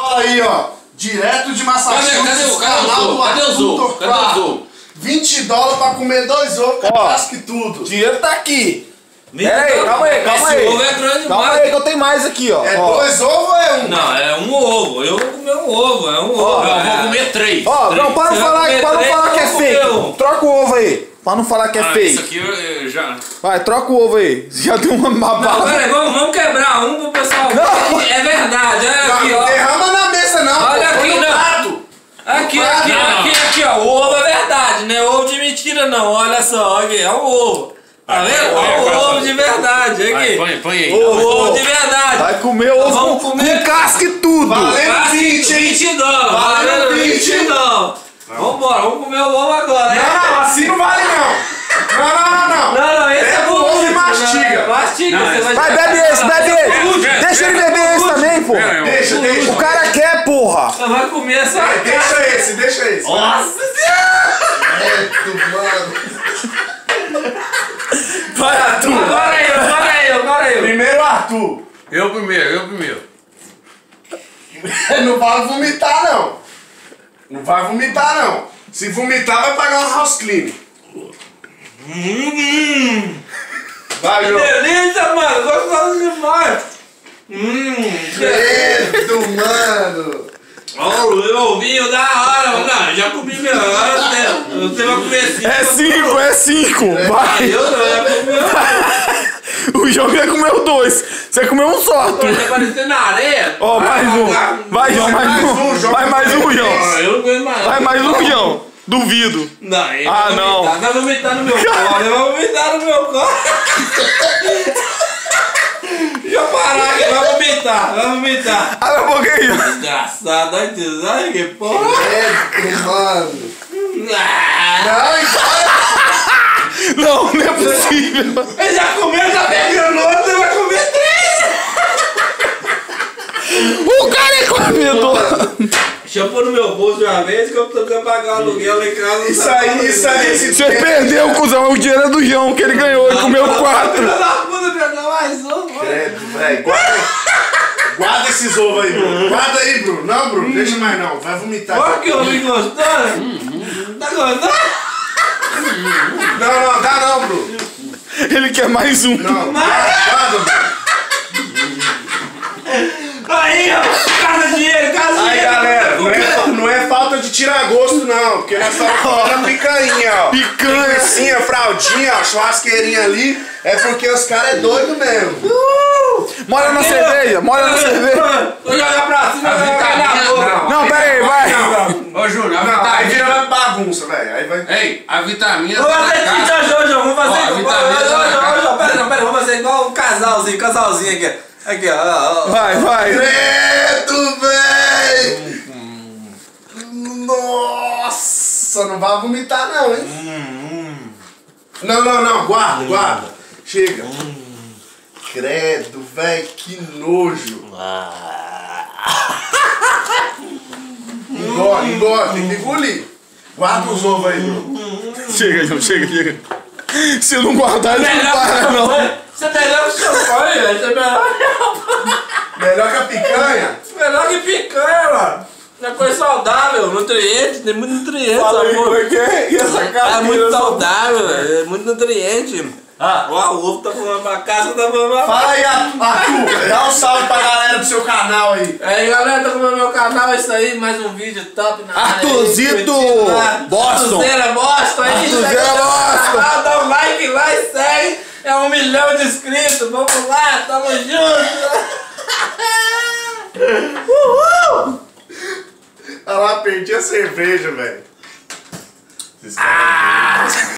Aí, ó. Direto de Massachusetts. Cadê os ovos? $20 pra comer 2 ovos, casca e tudo. O dinheiro tá aqui. Peraí, calma aí. Esse ovo é grande Calma demais. aí que eu tenho mais aqui, ó. É 2 ovos ou é 1? Não, é um ovo. Eu vou comer um ovo, é um ovo. Eu vou comer 3. Ó, não, para não falar que é fake. Troca o ovo aí. Pra não falar que é fake. Isso aqui eu já... Vai, troca o ovo aí. Já deu uma babada. Não, peraí, vamos quebrar um pro pessoal. Não. É verdade, olha aqui, Não ó. derrama na mesa, não. Olha Põe aqui, no não. prato. Aqui, ó. O ovo é verdade, não é ovo de mentira, não. Olha só, aqui, é um ovo. Tá vendo? É um ovo de verdade. Aqui. Põe aí. Ovo de verdade. Vai comer ovo com casca e tudo. Valendo 20 dólares. Valendo 20 dólares. Vambora, vamos comer o ovo agora. Não, assim não vale não. Não, esse é bom. Ovo e mastiga. Mastiga, você Vai, bebe esse. Deixa ele beber esse também, porra. Deixa. O cara quer, porra. Vai comer essa. Deixa esse. Nossa Senhora. Mano. Vai, Arthur. Agora eu. Primeiro Arthur. Eu primeiro. Não vai vomitar, não. Não vai vomitar, não. Se vomitar, vai pagar um house clean. Vai, João. Delícia, mano. Gostoso demais. Credo, mano. Olha o ovinho da hora. Não, já comi melhor. Você vai comer 5. É 5. Vai. Eu não, já comi. O João ia comer o 2. Você comeu um só, Arthur. Tá parecendo na areia. Ó, mais um. Vai, João, mais um. Vai mais um, João. Eu não aguento mais. Vai mais um, João. Duvido. Não, ele não. Vai vomitar no meu colo. Ele vai vomitar no meu colo. Deixa eu parar aqui. Vai vomitar. Abre a boca aí. Engraçado, olha isso. Olha que porra. Credo, mano. Não é possível. Ele já comeu, já pegando outro, ele vai comer 3. O cara é comedor. Deixa eu pôr no meu bolso de uma vez que eu tô tentando pagar o aluguel lá em casa. Isso aí. Você perdeu, cuzão. O dinheiro é do João que ele ganhou. Ele comeu 4. Filha da puta, pegou mais um. Credo, velho. Guarda esses ovos aí, Bruno. Guarda aí, Bruno. Não, Bruno, deixa mais não. Vai vomitar. Olha que ovinho gostoso. Tá gostando? Não, dá não, Bruno. Ele quer mais um. Não, guarda, Bruno. Aí, ó. Casa dinheiro. Aí, galera, não é falta de tirar gosto, não. Porque nós estamos comendo picanha, ó. Picanha. Linguicinha, fraldinha, ó, churrasqueirinha ali. É porque os caras é doido mesmo. Molha na cerveja. Vou jogar pra cima, vai ficar na boca. Não, pera aí, vai. Ô, Júnior, Aí vira bagunça, velho. Aí vai... Ei, a vitamina Vamos tá fazer na casa. vamos fazer. Ó, a vitamina tá na casa. Pera, vamos fazer igual um casalzinho aqui. Aqui, ó. Vai. Credo, véi! Nossa, não vai vomitar não, hein? Não, guarda. Chega. Credo, véi, que nojo. Engole, tem que engolir. Guarda os ovos aí, Bruno. Chega, João, chega. Se não guardar, ele não para, não. Você é melhor que champanhe, velho. Você é Melhor que a picanha? melhor que picanha, mano. É coisa saudável, nutriente, tem muito nutriente. Fala aí, amor. como é que é? E essa cara? É muito saudável, velho. É muito nutriente. Ó, o ovo tá falando pra casa, tá falando pra Fala aí, Arthur. Dá um salve pra galera do seu canal aí. aí, galera, tá no meu canal, é isso aí, mais um vídeo top na área. Arthurzito Boston. Arthurzeira Boston aí. Arthurzera Segue no Boston. canal, dá um like lá e segue. É 1 milhão de inscritos, vamos lá, tamo junto. Uhul! Olha lá, perdi a cerveja, velho.